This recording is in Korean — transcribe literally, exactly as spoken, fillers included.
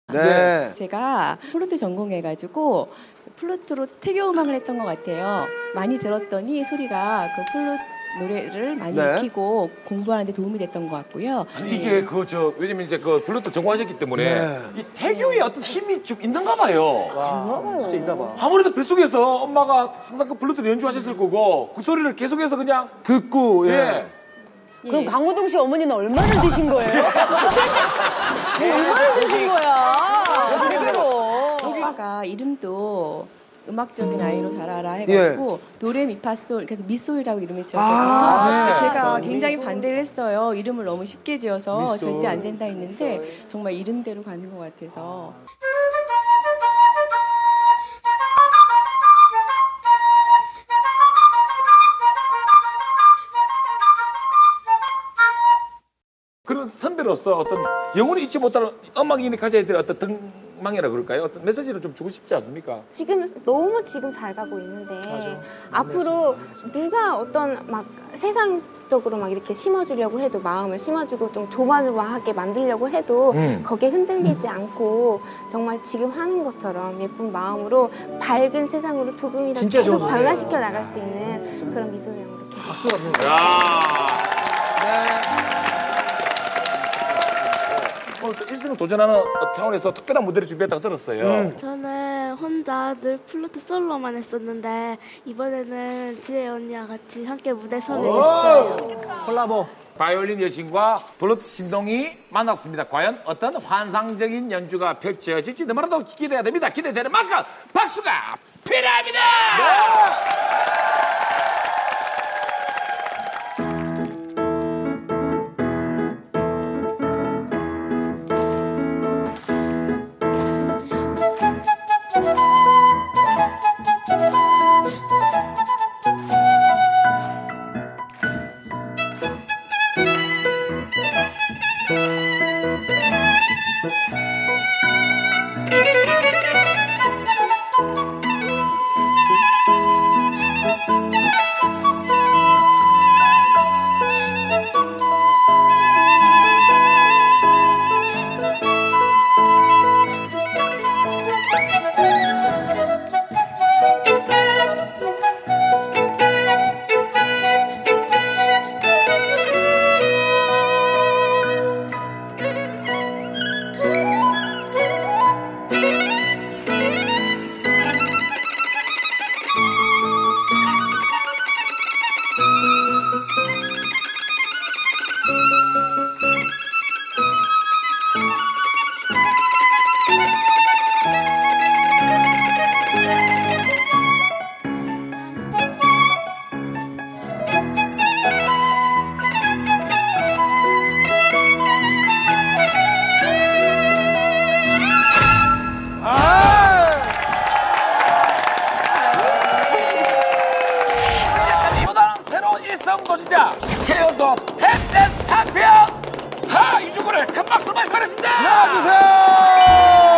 네. 제가 플루트 전공해가지고 플루트로 태교 음악을 했던 것 같아요. 많이 들었더니 소리가 그 플루트 노래를 많이 네. 익히고 공부하는데 도움이 됐던 것 같고요. 아니, 이게 그 저 왜냐면 이제 그 플루트 전공하셨기 때문에 네. 이 태교에 어떤 힘이 좀 있는가 봐요. 와, 진짜 있나 봐. 아무래도 뱃속에서 엄마가 항상 그 플루트를 연주하셨을 거고 그 소리를 계속해서 그냥 듣고, 예. 예. 그럼 강호동 씨 어머니는 얼마나 드신 거예요? 얼마나 드신 거야? 그대로. 아빠가 이름도 음악적인 아이로 자라라 해가지고 예. 도레미파솔 그래서 미솔이라고 이름을 지었거든요. 아, 네. 제가 아, 굉장히 미솔. 반대를 했어요. 이름을 너무 쉽게 지어서 미솔. 절대 안 된다 했는데 정말 이름대로 가는 것 같아서. 그런 선배로서 어떤 영원히 잊지 못할 음악인이 가져야 될 어떤 등망이라 그럴까요? 어떤 메시지를 좀 주고 싶지 않습니까? 지금 너무 지금 잘 가고 있는데 앞으로 누가 어떤 막 세상적으로 막 이렇게 심어주려고 해도 마음을 심어주고 좀 조마조마하게 만들려고 해도 음. 거기에 흔들리지 않고 정말 지금 하는 것처럼 예쁜 마음으로 밝은 세상으로 조금이라도 진짜 계속 좋은 발라시켜 나갈 수 있는 그런 미소형으로 이렇게. 야. 오늘 또 일승을 도전하는 차원에서 특별한 무대를 준비했다고 들었어요. 음. 저는 혼자 늘 플루트 솔로만 했었는데 이번에는 지혜 언니와 같이 함께 무대 서게 됐어요. 콜라보. 바이올린 여신과 플루트 신동이 만났습니다. 과연 어떤 환상적인 연주가 펼쳐질지 너무나도 기대가 됩니다. 기대되는 만큼 박수가 필요합니다. 도전자 최연소 텐데스 챔피언 하 이주구를 큰 박수로 말씀하겠습니다. 나와주세요.